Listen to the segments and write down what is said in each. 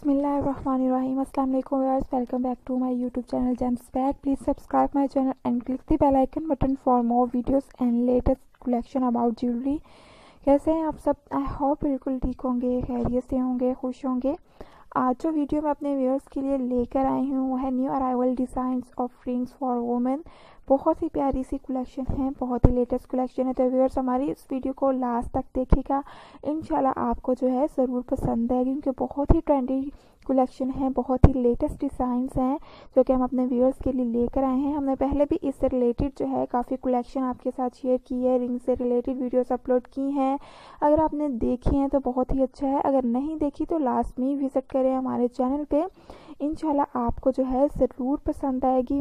बिस्मिल्लाहिर्रहमानिर्रहीम। अस्सलाम वालेकुम viewers, welcome back to my YouTube channel Gems Bag. Please subscribe my channel and click the bell icon button for more videos and latest collection about jewellery. कैसे हैं आप सब? I hope बिल्कुल ठीक होंगे, खैरियत से होंगे, खुश होंगे। आज जो वीडियो मैं अपने व्यूअर्स के लिए लेकर आई हूँ वो है new arrival designs of rings for women. बहुत ही प्यारी सी कलेक्शन है, बहुत ही लेटेस्ट कलेक्शन है। तो व्यूअर्स हमारी इस वीडियो को लास्ट तक देखिएगा, इंशाल्लाह आपको जो है ज़रूर पसंद आएगी, क्योंकि बहुत ही ट्रेंडी कलेक्शन है, बहुत ही लेटेस्ट डिज़ाइंस हैं जो कि हम अपने व्यूअर्स के लिए लेकर आए हैं। हमने पहले भी इससे रिलेटेड जो है काफ़ी कलेक्शन आपके साथ शेयर की है, रिंग से रिलेटेड वीडियोस अपलोड की हैं। अगर आपने देखी हैं तो बहुत ही अच्छा है, अगर नहीं देखी तो लास्ट में विज़िट करें हमारे चैनल पे, इंशाल्लाह आपको जो है ज़रूर पसंद आएगी।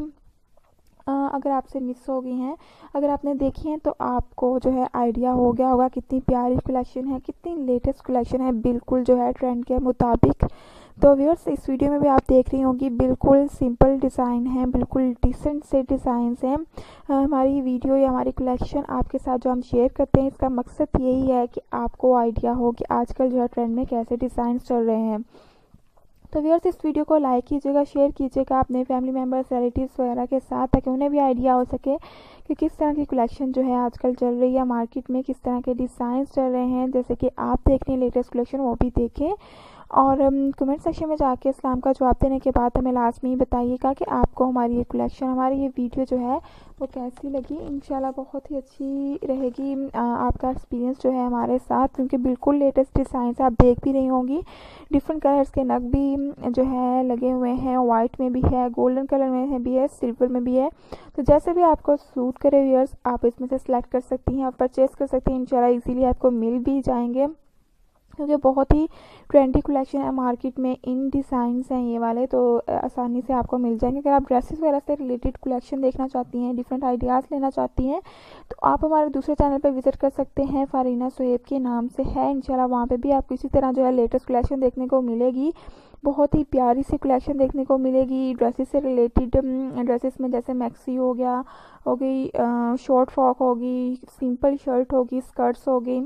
अगर आपसे मिस हो गई हैं, अगर आपने देखी हैं तो आपको जो है आइडिया हो गया होगा कितनी प्यारी कलेक्शन है, कितनी लेटेस्ट कलेक्शन है, बिल्कुल जो है ट्रेंड के मुताबिक। तो व्यूअर्स इस वीडियो में भी आप देख रही होंगी बिल्कुल सिंपल डिज़ाइन है, बिल्कुल डिसेंट से डिज़ाइंस हैं। हमारी वीडियो या हमारी कलेक्शन आपके साथ जो हम शेयर करते हैं, इसका मकसद यही है कि आपको आइडिया हो कि आजकल जो है ट्रेंड में कैसे डिज़ाइन चल रहे हैं। तो व्यूअर्स इस वीडियो को लाइक कीजिएगा, शेयर कीजिएगा अपने फैमिली मेम्बर्स, रिलेटिव्स वगैरह के साथ, ताकि उन्हें भी आइडिया हो सके कि किस तरह की कलेक्शन जो है आजकल चल रही है मार्केट में, किस तरह के डिज़ाइंस चल रहे हैं। जैसे कि आप देख रहे हैं लेटेस्ट कलेक्शन, वो भी देखें। और कमेंट सेक्शन में जाके इस्लाम का जवाब देने के बाद हमें लास्ट में ही बताइएगा कि आपको हमारी ये कलेक्शन, हमारी ये वीडियो जो है वो कैसी लगी। इंशाल्लाह बहुत ही अच्छी रहेगी आपका एक्सपीरियंस जो है हमारे साथ, क्योंकि बिल्कुल लेटेस्ट डिज़ाइन आप देख भी रही होंगी। डिफरेंट कलर्स के नग भी जो है लगे हुए हैं, वाइट में भी है, गोल्डन कलर में भी है, सिल्वर में भी है। तो जैसे भी आपको सूट करे व्यूअर्स, आप इसमें से सिलेक्ट कर सकती हैं, आप परचेज़ कर सकती हैं। इंशाल्लाह इजीली आपको मिल भी जाएंगे, क्योंकि बहुत ही ट्रेंडी कलेक्शन है मार्केट में। इन डिज़ाइंस हैं ये वाले, तो आसानी से आपको मिल जाएंगे। अगर आप ड्रेसेस वगैरह से रिलेटेड कलेक्शन देखना चाहती हैं, डिफरेंट आइडियाज़ लेना चाहती हैं, तो आप हमारे दूसरे चैनल पर विजिट कर सकते हैं, फारीना सुहेब के नाम से है। इंशाल्लाह वहाँ पे भी आपको इसी तरह जो है लेटेस्ट कलेक्शन देखने को मिलेगी, बहुत ही प्यारी सी कलेक्शन देखने को मिलेगी। ड्रेसेस से रिलेटेड ड्रेसेस में जैसे मैक्सी हो गया, हो गई शॉर्ट फ्रॉक होगी, सिंपल शर्ट होगी, स्कर्ट्स हो गई,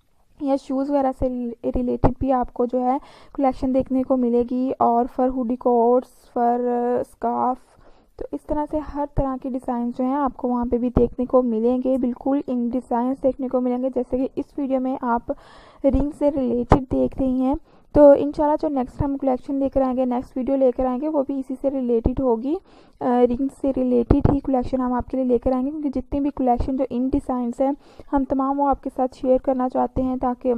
या शूज़ वगैरह से रिलेटेड भी आपको जो है कलेक्शन देखने को मिलेगी। और fur hoodie coats, fur scarf, तो इस तरह से हर तरह के डिज़ाइन जो हैं आपको वहाँ पे भी देखने को मिलेंगे। बिल्कुल इन डिज़ाइंस देखने को मिलेंगे जैसे कि इस वीडियो में आप रिंग से रिलेटेड देख रही हैं। तो इंशाल्लाह जो नेक्स्ट हम कलेक्शन लेकर आएंगे, नेक्स्ट वीडियो लेकर आएंगे, वो भी इसी से रिलेटेड होगी। रिंग से रिलेटेड ही कलेक्शन हम आपके लिए लेकर आएंगे, क्योंकि जितनी भी कलेक्शन जो इन डिज़ाइंस हैं हम तमाम वो आपके साथ शेयर करना चाहते हैं, ताकि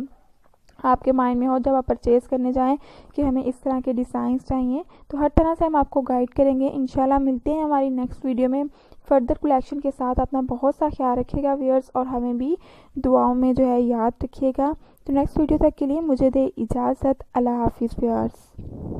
आपके माइंड में हो जब आप परचेज़ करने जाएं कि हमें इस तरह के डिज़ाइंस चाहिए। तो हर तरह से हम आपको गाइड करेंगे। इंशाल्लाह मिलते हैं हमारी नेक्स्ट वीडियो में फर्दर कलेक्शन के साथ। अपना बहुत सा ख्याल रखिएगा व्यूअर्स, और हमें भी दुआओं में जो है याद रखिएगा। तो नेक्स्ट वीडियो तक के लिए मुझे दे इजाज़त। अल्लाह हाफिज़ व्यूअर्स।